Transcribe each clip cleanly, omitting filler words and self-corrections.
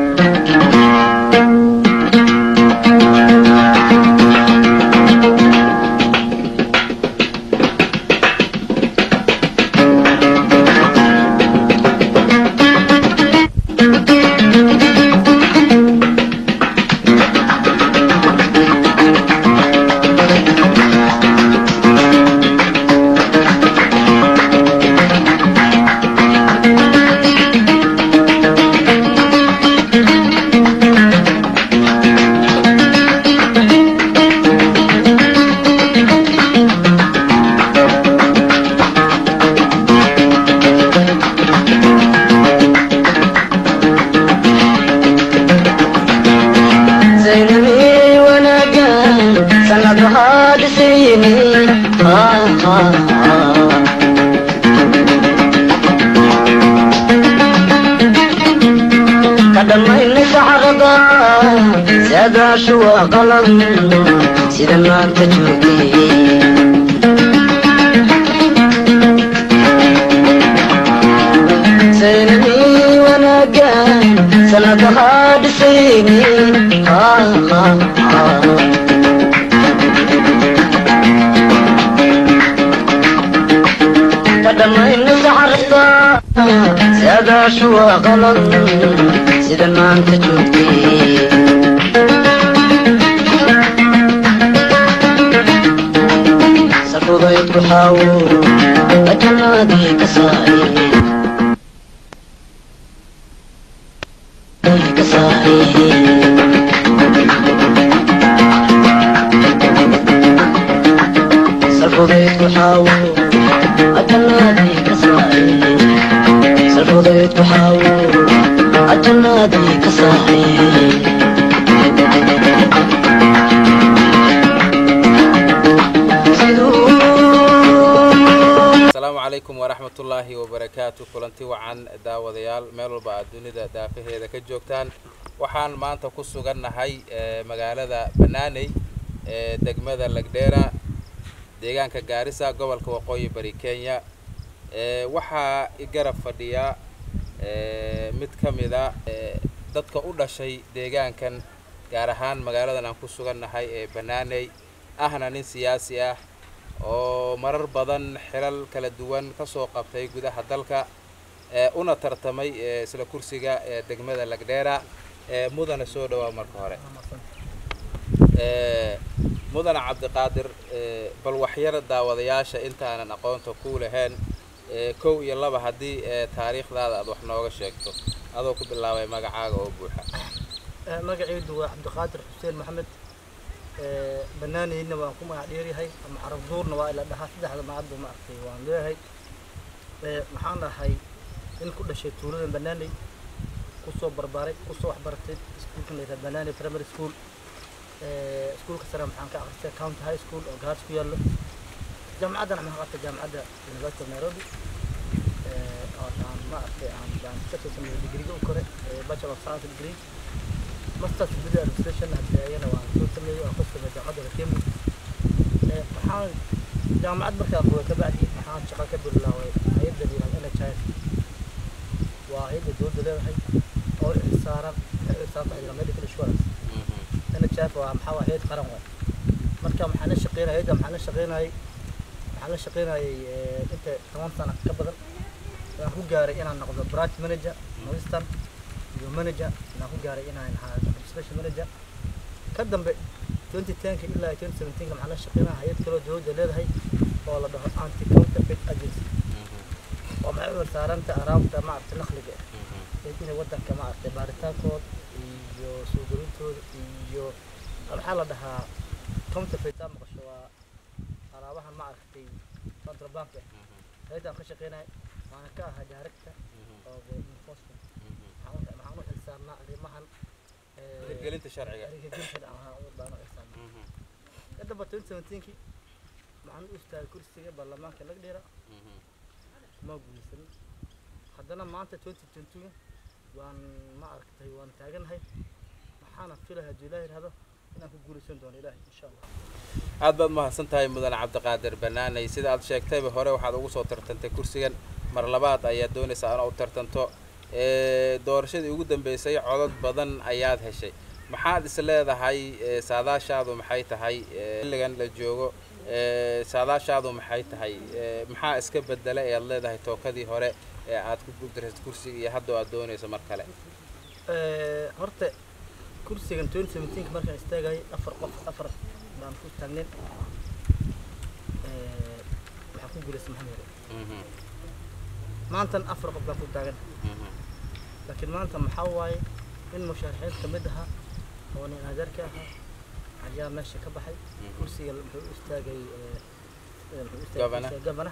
شو قلم سيدا ما انت جوتي سيني وانا قاعد سنة هاد سيني قدمين سحرتا سيدا شو قلم سيدا ما انت جوتي سفوضي بحاول أجنادي كسائي سفوضي بحاول أجنادي كسائي سفوضي بحاول أجنادي كسائي عليكم ورحمة الله وبركاته كلنتي وعن داوديال ميلو بعد دنيا دافه هذا كجوكتان وحان ما أنت قصو قلنا هاي مقالة بناني دقمة اللقديرة ديغان كجارسة قبل كوقوي بريكانيا وحا إقرب فديا متكملة dadka u dhashay deegaankan gaar ahaan magaalada aan ku sugannahay ee Banaanay ahna nin siyaasi ah oo marar badan xilal kala duwan ka soo qabtay gudaha dalka una tartamay isla kursiga degmada Lagdheera mudane soo dhawaad marka hore mudane Cabdiqaadir bal waxyar daawadayaasha inta aan aqoonta ku lahayn kow iyo laba hadii taariikhdaada aad wax nooga sheegto adoo ku bilaabay magacaaga oo buuxa magacaydu waa Cabdiqaadir Xuseen Maxamed banaanayna waan ku magac dheeriyahay ama xaraf duurna waa ila dhahaa saddexda macad ma arkay waan leeyahay waxaan dhahay in ku dhashay tuulada Banaanay ku soo barbaaray ku soo waxbartay iskuulka leeyahay Banaanay Primary School iskuulka sare maxaan ka aqristay County High School oo gaar ku yaalo jaamacadana maxaan ka aqristay jaamacadda University of Nairobi aan ma arkay aan ka soo sameeyay degree oo kore Bachelor of Science degree ماستر في البداية الستيشن أنا وأنا وأقسم جامعة الكيم محل جامعة بركة وكبعدي محل شغال كبر الله هيبدأ لي أنا شايف وهيبدأ دول دولار هاي أو إنسان إلى ميديكال إنشورنس أنا شايف ومحاول هيد قرن واحد مركب محل الشقينا هيدا محل الشقينا هاي أنت 8 سنة كبر هو جاري أنا نقول برانش مانجر مانستر manager na ku gaaray inaan special manager ka dambe 2010 ilaa 2017 maxaa la shaqeynaa hay'ad kale oo dawladda leedahay oo la dhaho anti counterfeit agency oo maxay saaranta araabta maarta naqliga ee wadanka maarta baaritaankood iyo soo galintooda iyo maxaa la dhahaa counterfeit ama qashwa araabaha maartay contraband hay'adda ka shaqeynaa waana ka ahaa director oo enforcement إنساننا ريمهن قلت شرعية قلت أنا وضعنا إنسان كده بتقول سنتينكي معنا أستاذ كرسي بالله كان لقديرة ما أقول سنة خدنا ما أنت 2022 وان ما أركتها وان تاجن هاي محنا في لها جلاير هذا أنا أقول سنة دون إله إن شاء الله عبد ما سنتهاي مدن عبدقادر بناني سيد عبد الشيخ تايب هوري وحد أقول صوت ترتنت كرسيا مرلبات أيادوني سأنا أو ترتنتو doorashadii ugu dambeysay codad badan ayaad heshay maxaad is leedahay saadaashaadu maxay tahay xilligan la joogo saadaashaadu maxay tahay maxaa iska bedelay aad leedahay tookadii hore ee aad ku guuldareysay kursiga iyo hadda aad doonayso mar kale horta kursigan 2017 markaan istaagay afar baan ku taagneen waxaan ku guuleystay maxamed maantan afar qof baan ku taagan laakiin maanta maxaa waaye in musharaxiin ka mid aha oo nin adeerka ahaa ayaa meesha ka baxay kursiga wuxuu istaagay gabana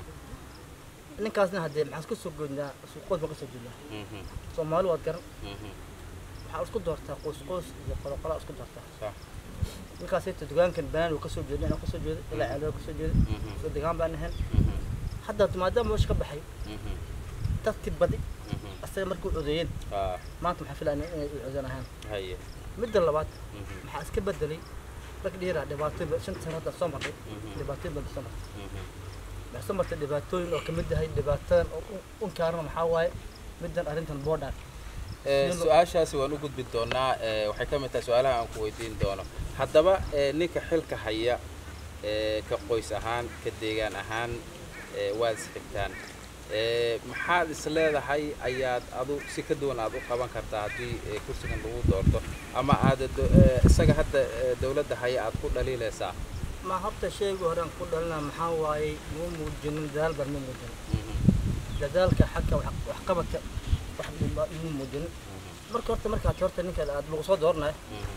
ninkaasna haddee maxaan isku soo goynaa qoys baan ka soo jeednaa soomaali waad garan waxaa isku doortaa qoys iyo qoloqola isku doortaa ninkaasayta dugaankan banaan uu ka soo jeeday inaan ka soo jeeday ilaa ceeloo ka soo jeeday soo degaan baan ahayn hadda maadaama meesha ka baxay dadkii badi asaga markuu codeeyeen maanta maxaa filayaa inay u codeyn ahaan midda labaad maxaa iska bedelay rag dheeraa dhibaatooyin shan sano hadda soo martay dhibaatooyin badan soo martay maxaa soo martay dhibaatooyin oo ka mid yahay dhibaatadan oo unkaarna maxaa waaye middan arrintan boodhaan su-aashaasi waan u gudbi doonaa waxay ka mid tahay su-aalaha aan ku weydiin doono haddaba ninka xilka haya ka qoys ahaan ka deegaan ahaan waad isxigtaan maxaad is leedahay ayaad adu si ka duwan aad u qaban kartaa haddii kursigan lagu doorto ama aad isaga hadda dawladda haya aad ku dhaliilaysaa ma horta shayga hore aan ku dhalinaa maxaa waaye muu muujinin dadaal baan ma muujinin dadaalka xagga waxqabadka wax ma muujinin marka horta ninka aad lagu soo dooranayo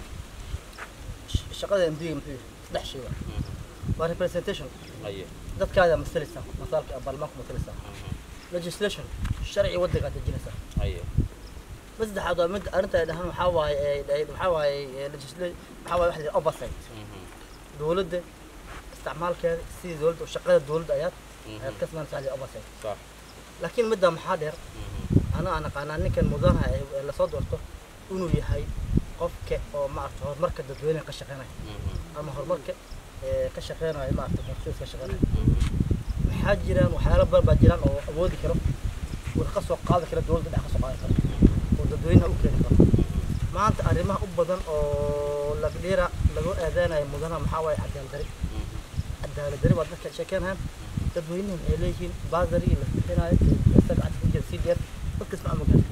shaqada MD muxuu saddex shay waa representation dadkaada masalaysa masaalka baarlamaanka masalaysa legislation sharci waddanka dejinaysa saddexaad waa mid arrinta ay dhahaan waxaa waaye legislation waxaa waaye wax la oversight dawladda isticmaalkeeda sidii dawladda shaqada dawladda ayaad ka samaynaysaa wax la oversight laakiin midda maxaa dheer أنا قانا نكن مدنها اللي صدرته إنه يهاي قفك أو ما أعرف هرمرك الدوينة كشغانة أما هرمرك كشغانة ما أعرف مخصوص كشغانة حاجرا وحالا بربجرا أو أبودي كرو والقصة قاعدة كلا دول بدأ قصة قاعدة والدوينة أوكي ما أنت أرمها أبدا أو لقديرة لقوا أذانا مدنها محاوي حتى الدري الدري بعد ذلك شكلها تدوينهم إليهم بازري هنا استقعد في الجنسية بس مع مجال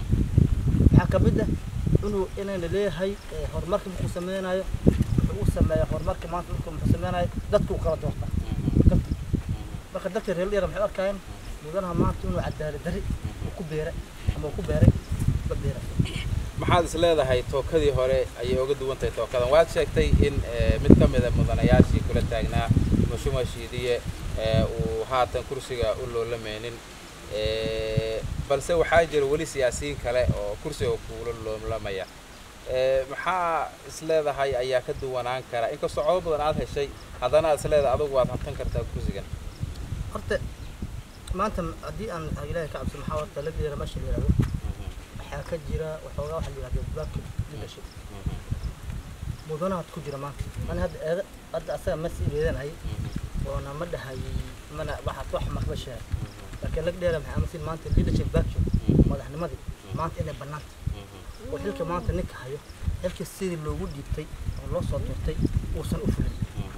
حكمده إنه ليه هاي هرمارك مقسمينها وسمى هرمارك ما تقول مقسمينها دتكو قرط وقتها marka dadka reer yar maxay arkayeen mudanaha maanta inuu cadaalad dari ku beeray ama ku beeray badeera maxaad is leedahay tookadii hore ayay uga duwan tahay tookadan waad sheegtay in mid ka mid ah mudanayaashii kula taagnaa Mheshimiwa Shidiye uu haatan kursiga u loolameenin balse waxaa jira wali siyaasiyiin kale oo kursiga ku loolamaya maxaa is leedahay ayaa ka duwanaan kara in ka socod badan aad heshay hadana is leedahay adigu waad hantan kartaa kursigan horta maanta haddii aan ilaahay ka cabsi maxaa horta la dhigay meesha la yiraahdo waxaa ka jira waxoogaa waxa la yiraahdo back leadership mudanaad ku jira maanta ana hadda asaga ma sii leedahay وانا مدها منع واحد واحد ما خبش لكن لك دير محمد سين مانت leadership back ما احنا مدي مانت انا بنات وحلك مانت نك هايو هلك السيد اللي وجود يبتي الله صوتي وصل افل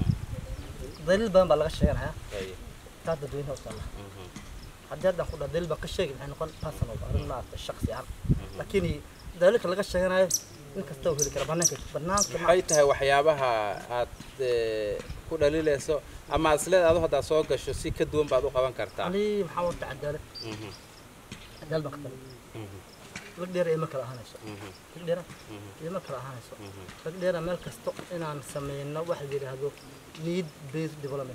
دليل بان بلغ شيغنها تاع دوينه وصلها حداد ناخذ دليل بقى شيغ احنا نقول بيرسونال ارنا الشخصي لكن دليل لغا شيغناي in kasta oo heli kara banaanka maxay tahay waxyaabaha aad ku dhaliilayso ama asleed aad hadda soo gasho si ka duwan baad u qaban kartaa ali maxaa wada cadaalad cadaalad baqtal waqdheer ay ma kala ahaanayso waqdheer ay ma kala ahaanayso waqdheer meel kasta inaan sameeyno wax la yiraahdo need based development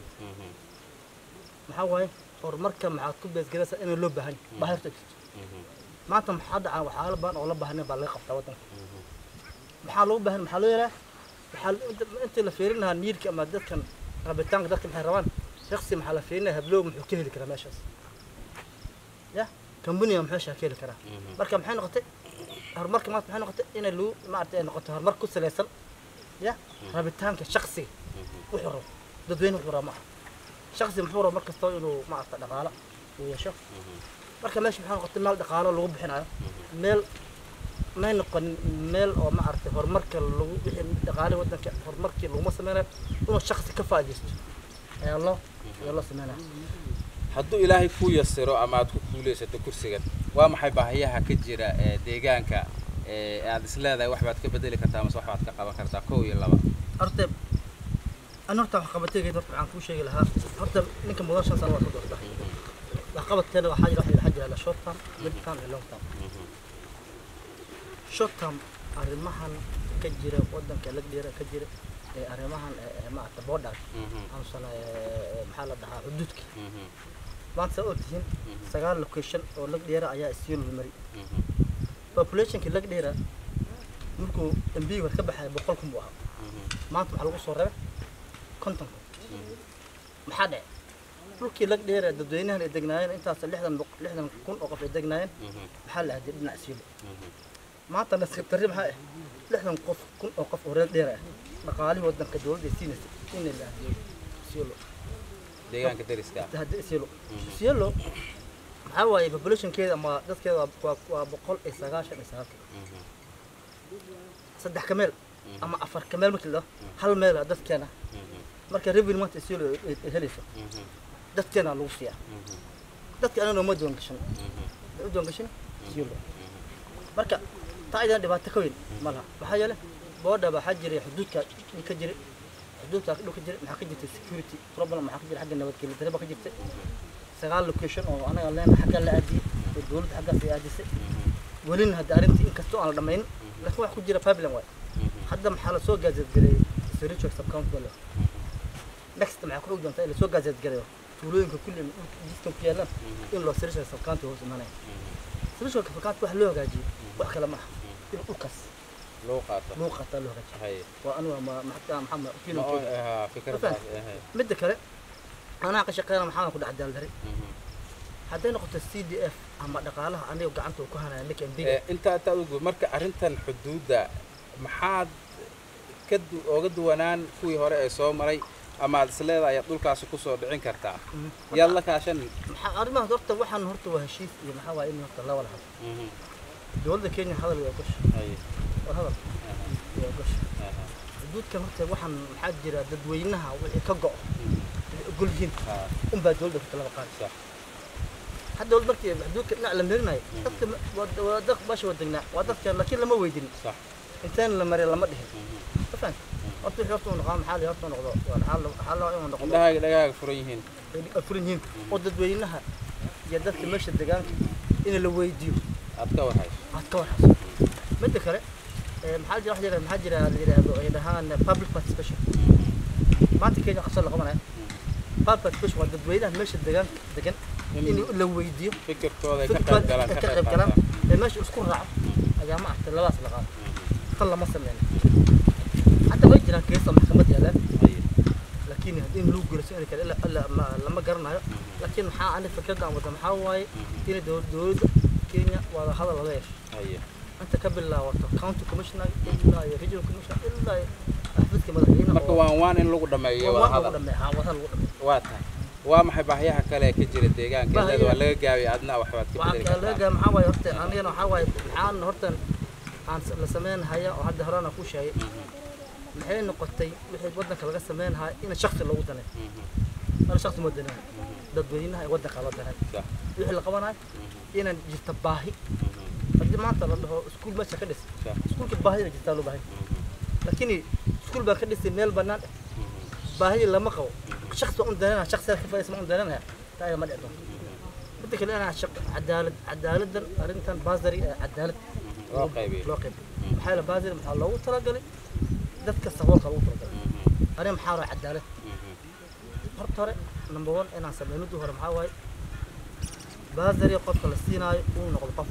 maxaa waaye horumarka maxaad ku bees garaysaa in loo baahan baahirta maanta maxaa dhacaa waxa la baan oo la baahan baa laga qabtaa wadanka maxaa loo baahan maxaa loo yaraa inta la fiirinaha niirka ama dadkan rabitaanka dadka maxay rabaan shakhsi maxaa la fiirinaha hablow muxuu ka heli karaa meeshaas ya company muxuu ka heli karaa marka maxay noqotay horumarka maanta maxay noqotay in loo maartay noqoto horumar ku saleysan ya rabitaanka shakhsi wuxuu rabo dadweyne wuxuu rabo shakhsi muxuu rabo markasta inuu maartay dhaqaale uu yeesho marka meesha maxaa noqotay meel dhaqaalo lagu bixinayo meel may noqon meel oo ma aragtay horumarka lagu bixin dhaqaalaha waddanka horumarkii laguma sameynayo inuu shakhsi ka faa'iideysto ayaa loo sameynaya hadduu ilaahay ku yasiro ama aad ku guulaysato kursigan waa maxay baahiyaha ka jira deegaanka aad isleedahay wax baad ka bedeli kartaa ama wax baad ka qaban kartaa 1 iyo 2 horta أنا أرتاح قبتي قدر عن كل شيء لها حتى نك مدرسة سنوات تدرس لقبت كذا وحاجة حاجة على شورت تام ميد تام لونج تام شورت تام أرمحن كجرة قدام كلك جرة كجرة أرمحن مع تبودر أمثال محل ده حدودك ما تسوتين سجال لوكيشن أو لك جرة أيا سيول المري population كلك جرة مركو تنبيه وتكبح بقولكم بوها ما أنتم حلقوا صورة كنتم محدة لكن لك دير الدنيا الدجناين أنت لحنا كون أوقف الدجناين محل هذه بنعسيله ما أنت ناس ترجم هاي لحنا نقف كون أوقف ورد ديره مقالي ودنا كدول دي سين اللي سيلو deegaanka deriska هذا سيلو حواي population كذا ما دس كذا وبقول إسقاش صدق كمل أما أفر كمل مثل ده هل ماله دس كنا marka revenue ma tasiilo helayso dadkeena lagu fiica dadka anana ma doon gashan siilo marka taaydan dhibaato ka weyn malaha waxa yeelay booda waxa jiray xuduudka ka jiray xuduudka ka jiray maxaa ka jirtay security problem maxaa ka jiray xagga nabadgelyo darba ka jirtay sagaal location oo anaga leen xagga la aadi dawladda xagga ay aadisay walin hada arintii inkastoo aan la dhameyn laakiin wax ku jira problem way hadda maxaa la soo gaajad galay spiritual sub count wala next مع كل وجه اللي سوق جازت جريو تقولون كل جسم كيالا إن لو سيرش السكانت هو زمانه سيرش السكانت واحد له جاجي واحد كلام لوكاس لوقات له جاجي هاي وأنا ما حتى محمد فيلم فكرة مدة كره أنا قشقينا محمد كده عدال دري حتى نقطة السي دي اف أما دقالها أنا وقعنت وكهنا لك أنت تقول مركز أرنتا الحدود محاد كدو وقد ونان كوي هراء سومري أما السلالة يطولك سكوسو بعين كرتا يلا كاشن أرمى هرت وحن هرت وهشيف يمحوا إنه هرت لا ولا حاجة دول كيني هذا اللي يقش أي وهذا يقش دود كم هرت وحن حجرة ددوينها وكجع قول هين بعدول ده كلا بقال صح حتى دول بركي دود نعلم لنا ودق باش ودنا ودق لكن لما ويدين صح إنسان لما لما ده فاهم أنتوا حرتوا نقام حالي حرتوا نقضاء حالوا يوم نقضاء دقائق فريهين فريهين قدد وينها جدت مش الدجاج إن لو يديو أتكور هاي مدة كره محل جراح جرا محل جرا اللي هان public participation ما أنت كذا حصل لقمنا public participation قدد وينها مش الدجاج إن لو يديو فكر توه كلام مش أسكون رعب يا جماعة تلاص لقام خلا مصر يعني حتى وجهنا كيسة محكمة يالان لكن هذين لو جلسوا يعني كلا إلا لما قرنا لكن حا أنا فكرت عن وطن حواي كين دود كينيا وهذا هذا ليش أنت قبل لا وقت كاونتي كوميشنر إلا ريجنال كوميشنر إلا أحفظ كمدحين وان إن لو دمي وهذا واتها وما حباهيها كلا كجير الدجاج كذا ولا جاوي عدنا وحوات كذا ولا جا محاوي هرت أنا حواي عن هرتن عن لسمين هيا وهذا هرانا كل شيء الحين نقطتي وحيد ودنك لقى سمين هاي إن الشخص اللي ودنا أنا شخص مودنا ضدوينها يودك على ودنا صح وحيد القوانا إن جت باهي فدي ما ترى له سكول بس كدس سكول كباهي جت له باهي لكن سكول بكدس ميل بنان باهي لما قو شخص عندنا شخص كيف اسمه عندنا تاي ما دعتهم بدك أنا عدالة أرنتن بازري عدالة لوقيبي حالة بازري محل لو ترى قلي dadka saboolka lagu talagalay أنا محاور عدالة هرتوري نمبر 1 أنا سمعنا ده هرم حواي بازري قف فلسطيني ونقول قف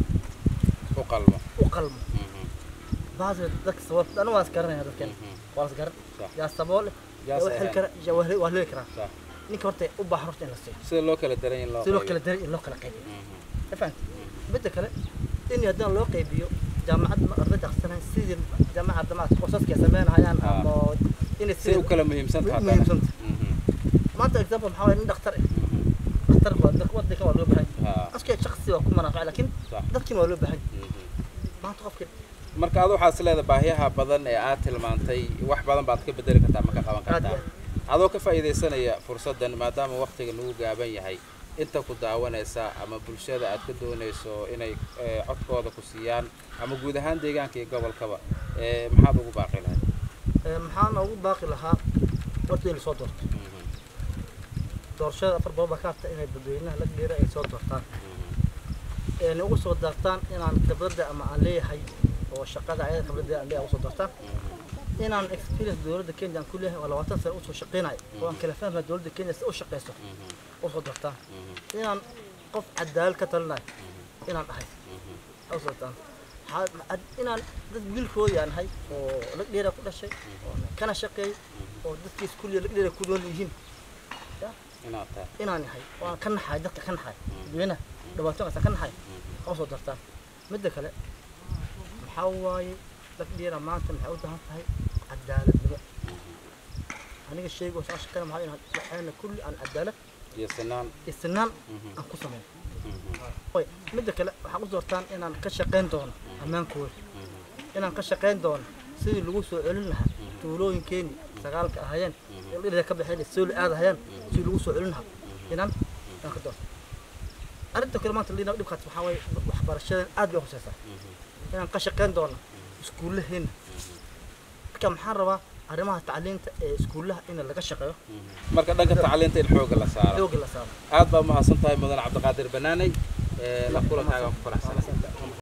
وقلمه بازري ذاك الصوت أنا واسكرني هذا كان واسكر يا سبول يا وحل كر جوهري وهلو كرا نكرت وبحرت إلى السجن سلوك الدرين لوك القيبي فهمت بدك كلا إني هذا لوك قيبيو جامعة أرد أحسن سيد جامعة قصص كسبان هيان أما إن سيد وكلام مهم سنت ما أنت إكتب محاول إن دكتور ودك waa loo baahan ها askay shakhsi waa ku manaafac laakiin صح dadkii waa loo baahan maanta qofka marka aad waxaad leedahay baahiyaha badan ee aad tilmaantay wax badan baad ka bedeli kartaa ma ka qaban kartaa adoo ka faa'iideysanaya fursadan maadaama waqtiga nagu gaaban yahay inta ku daawanaysa ama bulshada aad ka doonayso inay codkooda ku siiyaan ama guud ahaan deegaanka iyo gobolkaba maxaad ugu baaqi lahayd maxaan ugu baaqi lahaa horta in soo doorto doorashada afar baba ka tahay inay dadweynaha la dheera ay soo doortaan ugu soo daartaan inaan khibrada ama aan leeyahay oo shaqada ayada khibrada aan leeyahay ugu soo doortaan inaan experience dowladda Kenya ku leeyahay oo 20 sano u soo shaqeynay oo aan kala fahmay dowladda Kenya si u shaqeyso oo soo doortaan inaan qof cadaalad ka talinayo inaan ahay oo soo doortaan inaan dad bilkooda yahay oo la dheera ku dhashay oo kana shaqeey oo dadkiis kulliye la dheera ku nool yihiin inaan yahay waan ka naxay dadka ka naxay dadweynaha dhawaataan ka naxay oo soo doortaan midda kale maxaa waaye dad dheera maanta maxay u baahan tahay cadaaladnimo aniga sheego soo shaqeyn maxay waxayna kulli aan cadaalad iyo sinaan aan ku sameeyo oy midda kale waxa u doortaan inaan ka shaqeyn doono amaankooda inaan ka shaqeyn doono sidii lagu soo celin lahaa tuulooyinkeeni sagaalka ahayeen ilaa ka baxay soo aadayaan si lagu soo celin lahaa inaan ka doorto arinta kale maanta liina dhibkaas waxa way waxbarashada aad bay hooseysaa inaan ka shaqeyn doono iskuulaheena marka maxaan rabaa arrimaha tacliinta ee iskuulaha in laga shaqeeyo marka dhanka tacliinta in xoog la saaro aad baa mahadsantahay mudan Cabdiqaadir Banaanay la kulankaaga ku faraxsan